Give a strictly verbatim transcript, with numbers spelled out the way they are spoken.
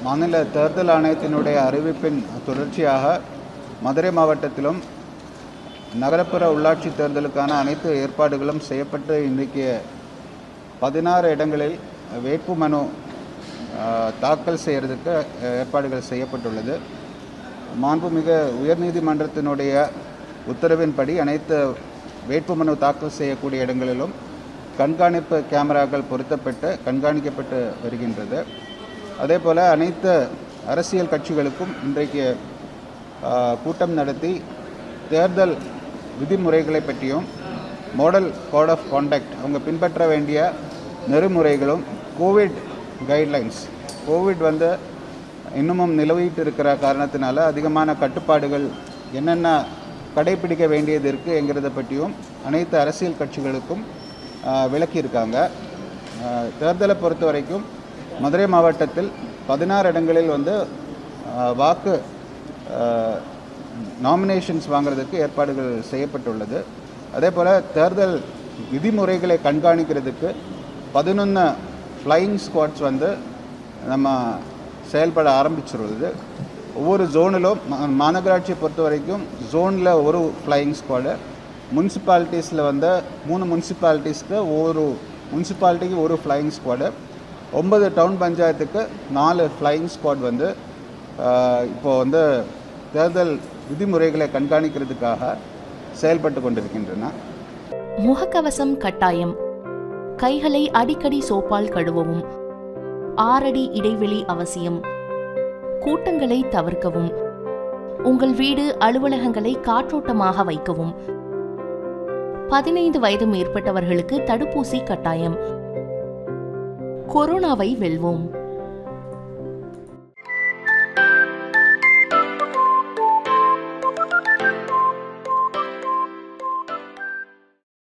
மாநில தேர்தல் ஆணையத்தினுடைய அறிவிப்பின் தொடர்ச்சியாக மதுரை மாவட்டத்திலும் நகரப்புற உள்ளாட்சி தேர்தலுக்கான அனைத்து ஏற்பாடுகளும் செய்யப்பட்டு இன்றைக்கு பதினாறு இடங்களில் வேட்புமனு தாக்கல் செய்கிறதுக்கு ஏற்பாடுகள் செய்யப்பட்டுள்ளது. மாண்புமிகு உயர்நீதிமன்றத்தினுடைய உத்தரவின்படி அனைத்து வேட்புமனு தாக்கல் செய்யக்கூடிய இடங்களிலும் கண்காணிப்பு கேமராக்கள் பொருத்தப்பட்டு கண்காணிக்கப்பட்டு வருகின்றது. அதே போல் அனைத்து அரசியல் கட்சிகளுக்கும் இன்றைக்கு கூட்டம் நடத்தி தேர்தல் விதிமுறைகளை பற்றியும் மாடல் கோட் ஆஃப் கான்டக்ட் அவங்க பின்பற்ற வேண்டிய நெறிமுறைகளும் கோவிட் கைட்லைன்ஸ் கோவிட் வந்து இன்னமும் நிலவிட்டு இருக்கிற காரணத்தினால அதிகமான கட்டுப்பாடுகள் என்னென்ன கடைபிடிக்க வேண்டியது இருக்குது என்கிறத பற்றியும் அனைத்து அரசியல் கட்சிகளுக்கும் விளக்கியிருக்காங்க. தேர்தலை பொறுத்த வரைக்கும் மதுரை மாவட்டத்தில் பதினாறு இடங்களில் வந்து வாக்கு நாமினேஷன்ஸ் வாங்குறதுக்கு ஏற்பாடுகள் செய்யப்பட்டுள்ளது. அதே போல் தேர்தல் விதிமுறைகளை கண்காணிக்கிறதுக்கு பதினொன்று ஃப்ளையிங் ஸ்குவாட்ஸ் வந்து நம்ம செயல்பட ஆரம்பிச்சிருது. ஒவ்வொரு ஜோனிலும் மாநகராட்சியை பொறுத்த வரைக்கும் ஜோனில் ஒரு ஃப்ளையிங் ஸ்குவாடு, முனிசிபாலிட்டிஸில் வந்து மூணு முனிசிபாலிட்டிஸ்க்கு ஒவ்வொரு முனிசிபாலிட்டிக்கு ஒரு ஃப்ளையிங் ஸ்குவாடு, ஒன்பது டவுன் பஞ்சாயத்துக்கு நாலு ஃப்ளையிங் ஸ்குவாட் வந்து இப்போது வந்து தேர்தல் விதிமுறைகளை கண்காணிக்கிறதுக்காக செயல்பட்டு கொண்டிருக்கின்றன. முகக்கவசம் கட்டாயம், கைகளை அடிக்கடி சோப்பால் கழுவவும், ஆறடி இடைவெளி அவசியம், கூட்டங்களை தவிர்க்கவும், உங்கள் வீடு அலுவலகங்களை காற்றோட்டமாக வைக்கவும், பதினைந்து வயது மேற்பட்டவர்களுக்கு தடுப்பூசி கட்டாயம். கொரோனாவை வெல்வோம்.